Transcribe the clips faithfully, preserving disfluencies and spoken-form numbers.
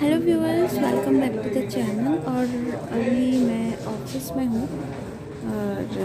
Hello viewers, welcome back to the channel. और अभी मैं ऑफिस में हूँ और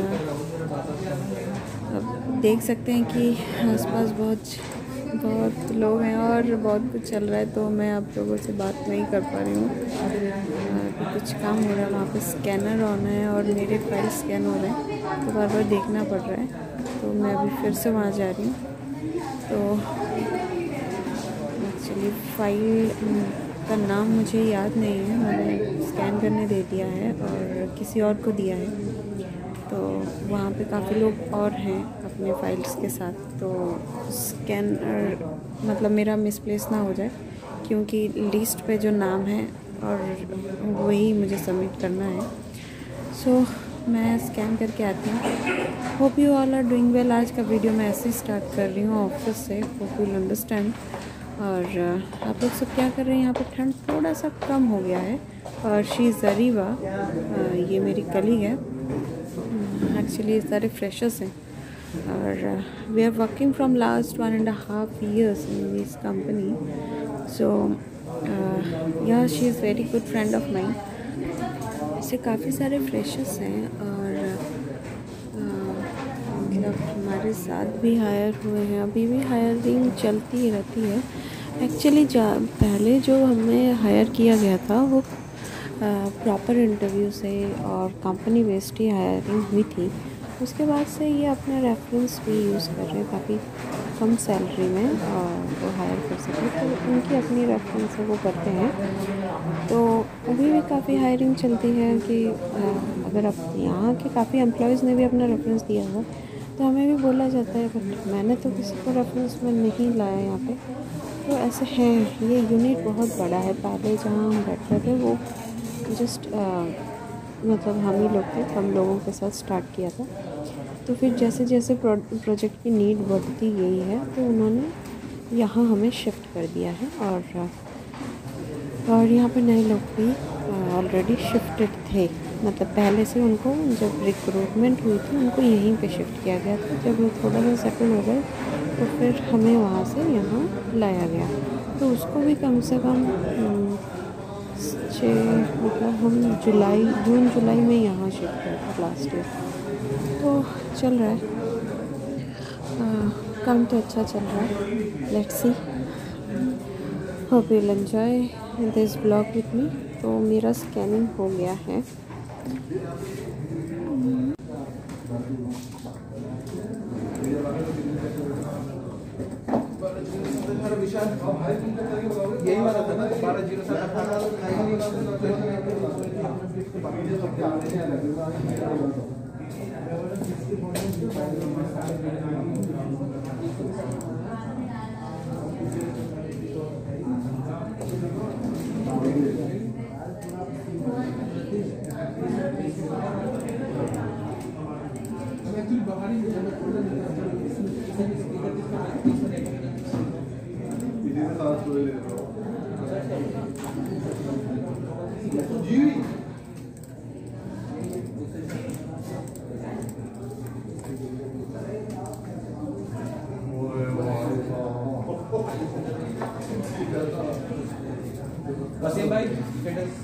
अब देख सकते हैं कि आसपास बहुत बहुत लोग हैं और बहुत कुछ चल रहा है, तो मैं आप लोगों से बात नहीं कर पा रही हूँ। अभी कुछ काम हो रहा है, वहाँ पे स्कैनर ऑन है और मेरे फाइल स्कैन हो रहे हैं, तो बार बार देखना पड़ रहा है। तो मैं अभी फिर से वहाँ जा रही हूँ। तो एक्चुअली फ़ाइल का नाम मुझे याद नहीं है, मैंने स्कैन करने दे दिया है और किसी और को दिया है। तो वहाँ पे काफ़ी लोग और हैं अपने फाइल्स के साथ, तो स्कैनर मतलब मेरा मिसप्लेस ना हो जाए, क्योंकि लिस्ट पे जो नाम है और वही मुझे सबमिट करना है। सो so, मैं स्कैन करके आती हूँ। Hope you all are doing well. आज का वीडियो मैं ऐसे ही स्टार्ट कर रही हूँ ऑफिस से, होप यू अंडरस्टैंड। और आप लोग सब क्या कर रहे हैं? यहाँ पे ठंड थोड़ा सा कम हो गया है। और शी ज़रीवा, ये मेरी कलीग है, एक्चुअली सारे फ्रेशर्स हैं और we are working from last one and half years in this company. So yeah she is very good friend of mine. ऐसे काफ़ी सारे फ्रेशर्स हैं और मतलब हमारे साथ भी हायर हुए हैं, अभी भी हायरिंग चलती ही रहती है। एक्चुअली जा पहले जो हमें हायर किया गया था वो प्रॉपर इंटरव्यू से और कंपनी बेस्ड ही हायरिंग हुई थी। उसके बाद से ये अपना रेफरेंस भी यूज़ कर रहे हैं ताकि कम सैलरी में वो हायर कर सकें, तो उनकी अपनी रेफरेंस है वो करते हैं। तो अभी भी काफ़ी हायरिंग चलती है कि अगर आप यहाँ के काफ़ी एम्प्लॉयज़ ने भी अपना रेफरेंस दिया है तो हमें भी बोला जाता है, बट मैंने तो किसी को रेफरेंस में नहीं लाया यहाँ पे। तो ऐसे है, ये यूनिट बहुत बड़ा है। पहले जहाँ हम बैठते थे वो जस्ट मतलब हम ही लोग थे, कम लोगों के साथ स्टार्ट किया था। तो फिर जैसे जैसे प्रो, प्रोजेक्ट की नीड बढ़ती गई है तो उन्होंने यहाँ हमें शिफ्ट कर दिया है। और और यहाँ पे नए लोग भी ऑलरेडी शिफ्टेड थे, मतलब पहले से उनको जब रिक्रूटमेंट हुई थी उनको यहीं पे शिफ्ट किया गया था। जब वो थोड़ा सा सेटल हो गए तो फिर हमें वहाँ से यहाँ लाया गया। तो उसको भी कम से कम छः मतलब हम जुलाई जून जुलाई में यहाँ शिफ्ट हुए थे लास्ट ईयर। तो चल रहा है, काम तो अच्छा चल रहा है। Let's see, hope you will enjoy this blog with me. तो मेरा स्कैनिंग हो गया है। यही वाला था ना, बारह जीरो सात वसीम भाई status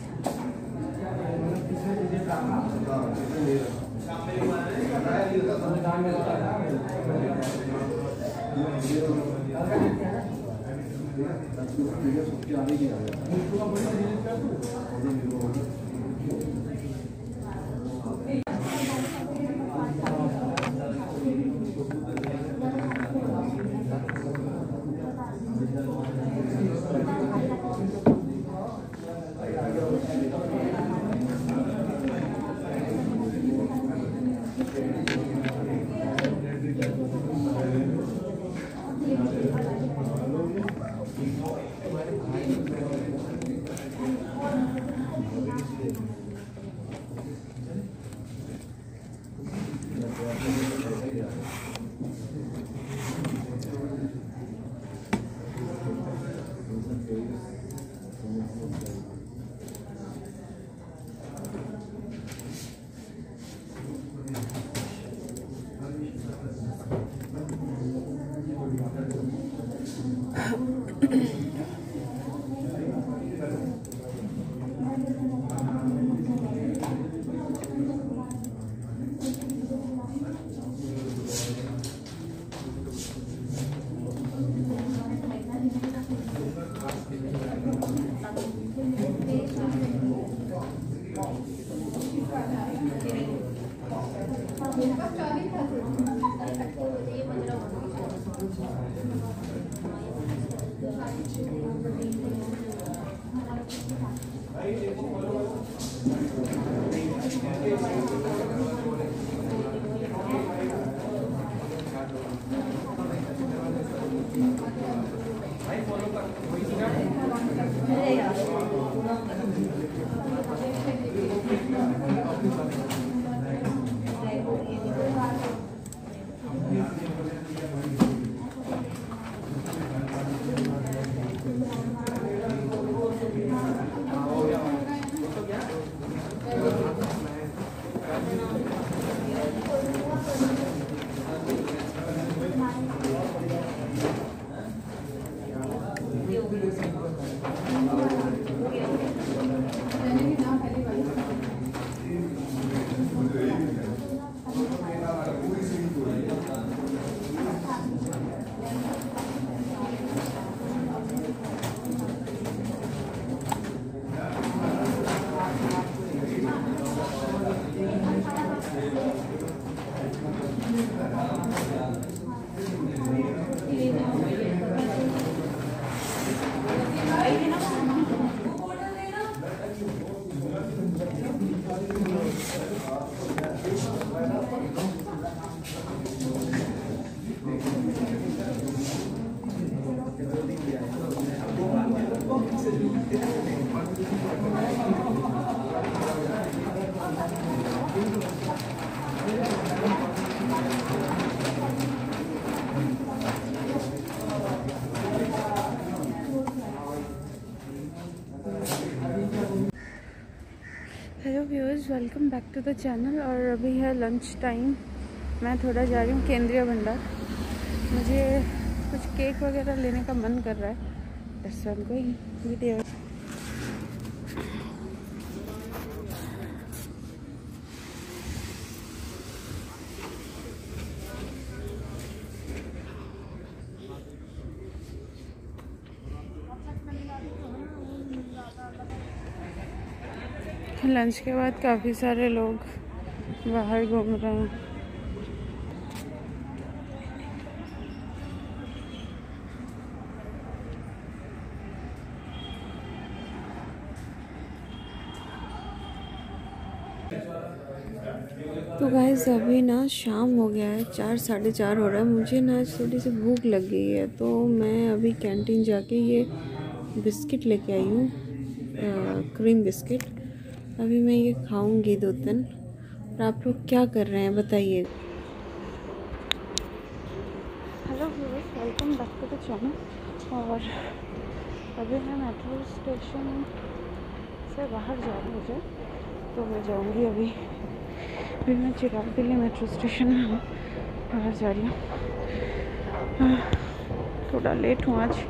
hello viewers, welcome back to the channel. और अभी है लंच टाइम। मैं थोड़ा जा रही हूँ केंद्रीय भंडार। मुझे कुछ केक वगैरह लेने का मन कर रहा है। That's why I am going video. Lunch के बाद काफ़ी सारे लोग बाहर घूम रहे हैं। तो गाइस अभी ना शाम हो गया है, चार साढ़े चार हो रहा है। मुझे ना थोड़ी सी भूख लग गई है, तो मैं अभी कैंटीन जाके ये बिस्किट लेके आई हूँ, क्रीम बिस्किट। अभी मैं ये खाऊंगी दो दिन। और आप लोग क्या कर रहे हैं बताइए। Hello viewers, welcome back to the channel. और अभी मैं मेट्रो स्टेशन से बाहर जा रही हूँ, तो मैं जाऊँगी अभी अभी मैं चिराग दिल्ली मेट्रो स्टेशन में हूँ, बाहर जा रही हूँ। थोड़ा लेट हूँ आज।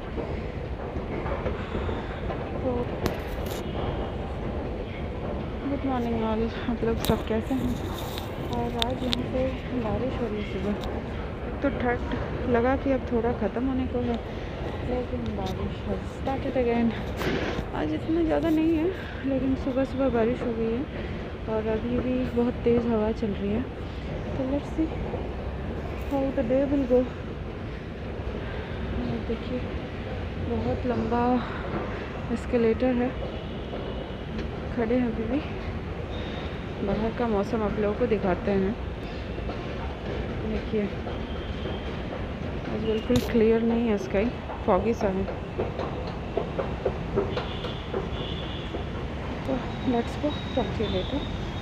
तो गुड मॉर्निंग ऑल, आप लोग सब कैसे हैं। और आज यहाँ पे बारिश हो रही है सुबह। तो ठंड लगा कि अब थोड़ा ख़त्म होने को है, लेकिन बारिश है स्टार्टेड अगेन। आज इतना ज़्यादा नहीं है, लेकिन सुबह सुबह बारिश हो गई है और अभी भी बहुत तेज़ हवा चल रही है। तो let's see how the day will go. देखिए बहुत लंबा एस्केलेटर है। खड़े हैं अभी भी। बाहर का मौसम आप लोगों को दिखाते हैं। देखिए आज बिल्कुल क्लियर नहीं है स्काई, फॉगी सा है। तो let's go, talk to you letter.